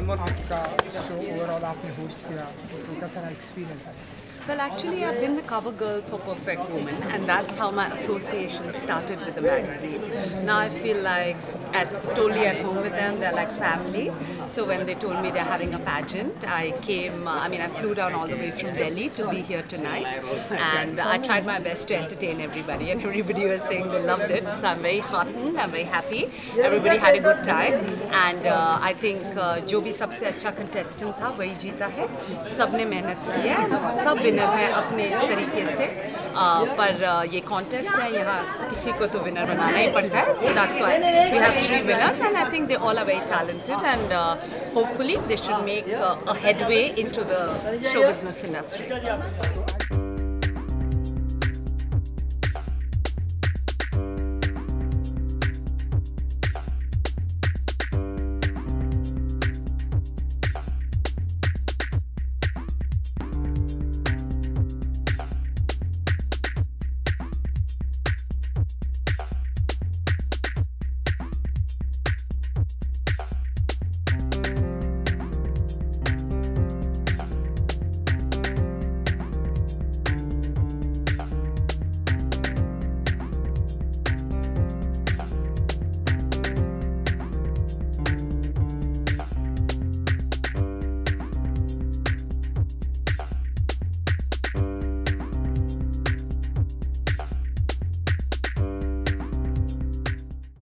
आज का show overall आपने होस्ट किया तो कैसा रहा एक्सपीरियंस है? Well, actually, I've been the cover girl for Perfect Woman, and that's how my association started with the magazine. Now I feel like totally at home with them. They're like family. So when they told me they're having a pageant, I came. I flew down all the way from Delhi to be here tonight, and I tried my best to entertain everybody. And everybody was saying they loved it. So I'm very heartened. I'm very happy. Everybody had a good time, and I think जो भी सबसे अच्छा contestant था वही जीता है. सबने मेहनत की है. सब विनर्स हैं अपने तरीके से. पर ये कॉन्टेस्ट है, यहाँ किसी को तो विनर बनाना ही पड़ता है. So that's why we have 3 winners, and I think they all are very talented, and hopefully they should make a headway into the show business industry.